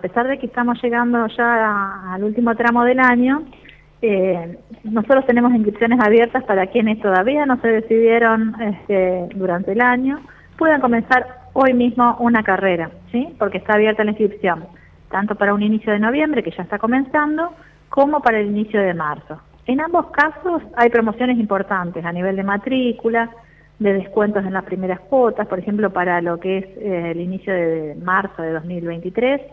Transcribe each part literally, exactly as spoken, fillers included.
pesar de que estamos llegando ya a, al último tramo del año, eh, nosotros tenemos inscripciones abiertas para quienes todavía no se decidieron este, durante el año, puedan comenzar hoy mismo una carrera, ¿sí? Porque está abierta la inscripción, tanto para un inicio de noviembre, que ya está comenzando, como para el inicio de marzo. En ambos casos hay promociones importantes a nivel de matrícula, de descuentos en las primeras cuotas, por ejemplo, para lo que es eh, el inicio de marzo de dos mil veintitrés,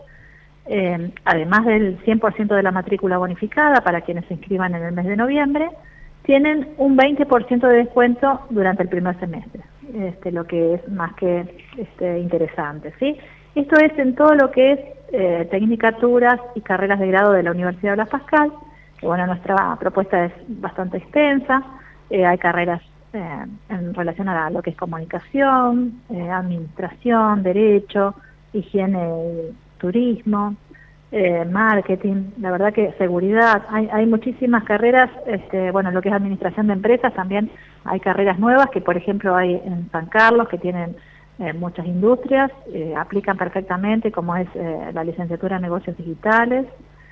eh, además del cien por ciento de la matrícula bonificada para quienes se inscriban en el mes de noviembre, tienen un veinte por ciento de descuento durante el primer semestre, este, lo que es más que este, interesante, ¿sí? Esto es en todo lo que es eh, tecnicaturas y carreras de grado de la Universidad Blas Pascal, que bueno, nuestra propuesta es bastante extensa, eh, hay carreras eh, en relación a lo que es comunicación, eh, administración, derecho, higiene y turismo, eh, marketing, la verdad que seguridad, hay, hay muchísimas carreras, este, bueno, lo que es administración de empresas también hay carreras nuevas que por ejemplo hay en San Carlos que tienen eh, muchas industrias, eh, aplican perfectamente como es eh, la licenciatura en negocios digitales,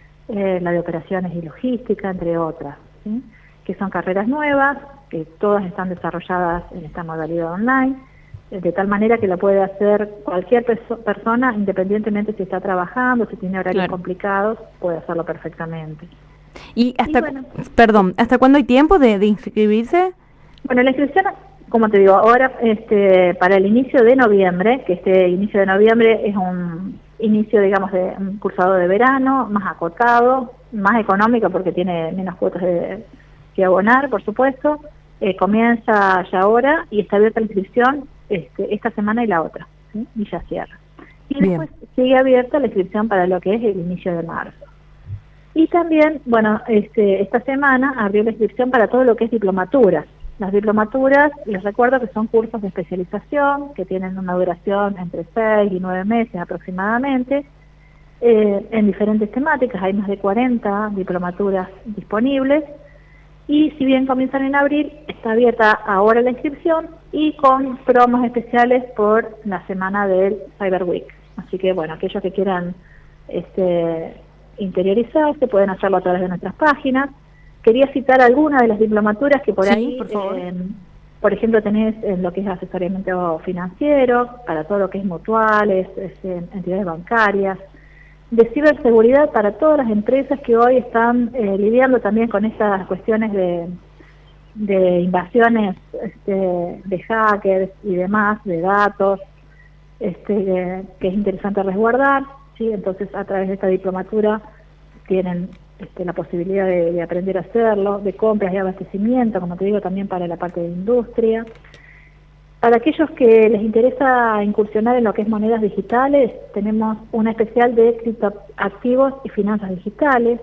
eh, la de operaciones y logística, entre otras, ¿sí? Que son carreras nuevas, que todas están desarrolladas en esta modalidad online, de tal manera que lo puede hacer cualquier perso persona, independientemente si está trabajando, si tiene horarios claro. complicados, puede hacerlo perfectamente. ¿Y hasta, y bueno, perdón, hasta cuándo hay tiempo de, de inscribirse? Bueno, la inscripción, como te digo, ahora este, para el inicio de noviembre, que este inicio de noviembre es un inicio, digamos, de un cursado de verano, más acotado, más económico porque tiene menos cuotas de, que abonar, por supuesto, eh, comienza ya ahora y está abierta la inscripción Este, esta semana y la otra, ¿sí? Y ya cierra. Y Bien. Después sigue abierta la inscripción para lo que es el inicio de marzo. Y también, bueno, este, esta semana abrió la inscripción para todo lo que es diplomaturas. Las diplomaturas, les recuerdo que son cursos de especialización que tienen una duración entre seis y nueve meses aproximadamente, eh, en diferentes temáticas, hay más de cuarenta diplomaturas disponibles. Y si bien comienzan en abril, está abierta ahora la inscripción y con promos especiales por la semana del Cyber Week. Así que, bueno, aquellos que quieran este, interiorizarse pueden hacerlo a través de nuestras páginas. Quería citar algunas de las diplomaturas que por sí, ahí, por, favor. Eh, por ejemplo, tenés en lo que es asesoramiento financiero, para todo lo que es mutuales, este, entidades bancarias, de ciberseguridad para todas las empresas que hoy están eh, lidiando también con estas cuestiones de, de invasiones este, de hackers y demás, de datos, este, de, que es interesante resguardar, ¿sí? Entonces a través de esta diplomatura tienen este, la posibilidad de, de aprender a hacerlo, de compras y abastecimiento, como te digo, también para la parte de industria. Para aquellos que les interesa incursionar en lo que es monedas digitales, tenemos una especial de criptoactivos y finanzas digitales.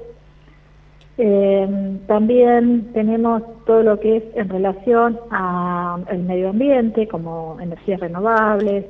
Eh, también tenemos todo lo que es en relación al medio ambiente, como energías renovables,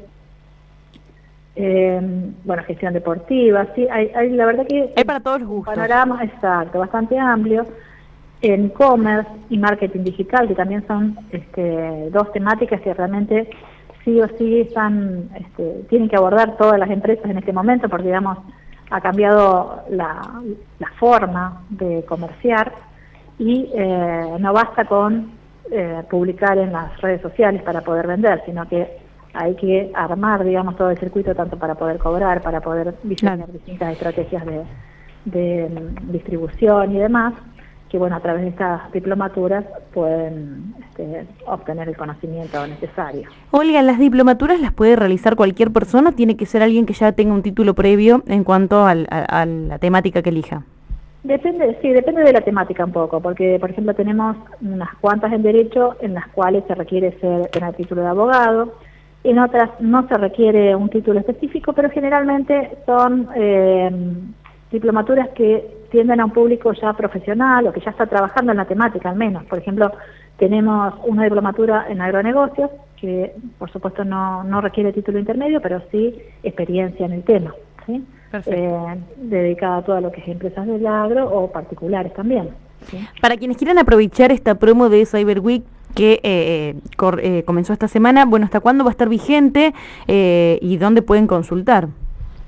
eh, bueno, gestión deportiva, sí, hay, hay la verdad que hay para todos los gustos. Un panorama exacto, bastante amplio. En e-commerce y marketing digital, que también son este, dos temáticas que realmente sí o sí están, este, tienen que abordar todas las empresas en este momento, porque digamos ha cambiado la, la forma de comerciar y eh, no basta con eh, publicar en las redes sociales para poder vender, sino que hay que armar, digamos, todo el circuito tanto para poder cobrar, para poder diseñar claro. distintas estrategias de, de um, distribución y demás, que bueno, a través de estas diplomaturas pueden este, obtener el conocimiento necesario. Olga, ¿las diplomaturas las puede realizar cualquier persona? ¿Tiene que ser alguien que ya tenga un título previo en cuanto al, a, a la temática que elija? Depende, sí, depende de la temática un poco, porque por ejemplo tenemos unas cuantas en Derecho en las cuales se requiere ser, tener título de abogado, en otras no se requiere un título específico, pero generalmente son eh, diplomaturas que tienden a un público ya profesional o que ya está trabajando en la temática al menos. Por ejemplo, tenemos una diplomatura en agronegocios que por supuesto no, no requiere título intermedio, pero sí experiencia en el tema, ¿sí? Eh, dedicada a todo lo que es empresas del agro o particulares también, ¿sí? Para quienes quieran aprovechar esta promo de Cyber Week que eh, cor, eh, comenzó esta semana, bueno, ¿hasta cuándo va a estar vigente eh, y dónde pueden consultar?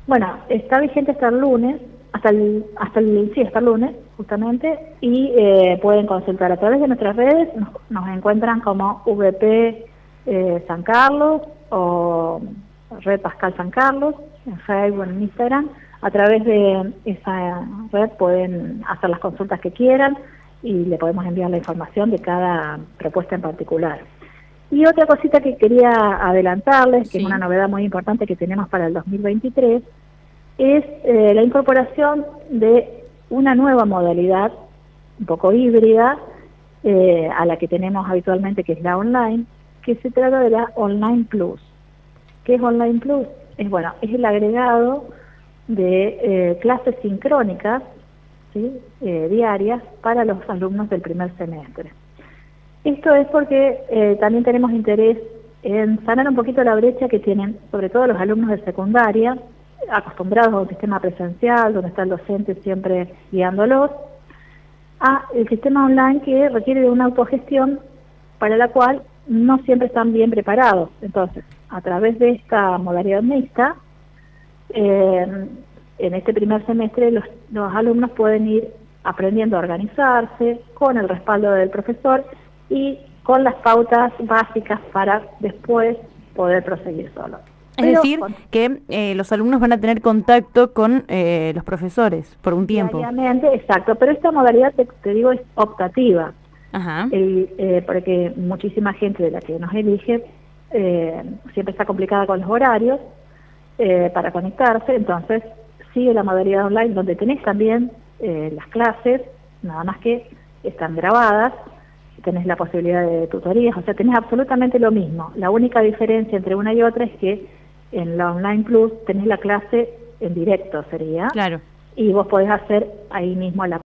Bueno, está vigente hasta el lunes, hasta el, hasta el, sí, hasta el lunes, justamente, y eh, pueden consultar a través de nuestras redes, nos, nos encuentran como V P eh, San Carlos o Red Pascal San Carlos, en Facebook, en Instagram. A través de esa red pueden hacer las consultas que quieran y le podemos enviar la información de cada propuesta en particular. Y otra cosita que quería adelantarles, que sí. es una novedad muy importante que tenemos para el dos mil veintitrés, es eh, la incorporación de una nueva modalidad, un poco híbrida, eh, a la que tenemos habitualmente, que es la online, que se trata de la Online Plus. ¿Qué es Online Plus? Es, bueno, es el agregado de eh, clases sincrónicas, ¿sí? eh, diarias, para los alumnos del primer semestre. Esto es porque eh, también tenemos interés en sanar un poquito la brecha que tienen, sobre todo los alumnos de secundaria, acostumbrados a un sistema presencial, donde está el docente siempre guiándolos, a el sistema online que requiere de una autogestión para la cual no siempre están bien preparados. Entonces, a través de esta modalidad mixta, eh, en este primer semestre los, los alumnos pueden ir aprendiendo a organizarse con el respaldo del profesor y con las pautas básicas para después poder proseguir solos. Es Pero, decir, con, que eh, los alumnos van a tener contacto con eh, los profesores por un tiempo. Diariamente, exacto, pero esta modalidad, te, te digo, es optativa. Ajá. El, eh, porque muchísima gente de la que nos elige eh, siempre está complicada con los horarios eh, para conectarse, entonces sigue la modalidad online donde tenés también eh, las clases, nada más que están grabadas, tenés la posibilidad de tutorías, o sea, tenés absolutamente lo mismo. La única diferencia entre una y otra es que en la Online Plus tenés la clase en directo, sería. Claro. Y vos podés hacer ahí mismo la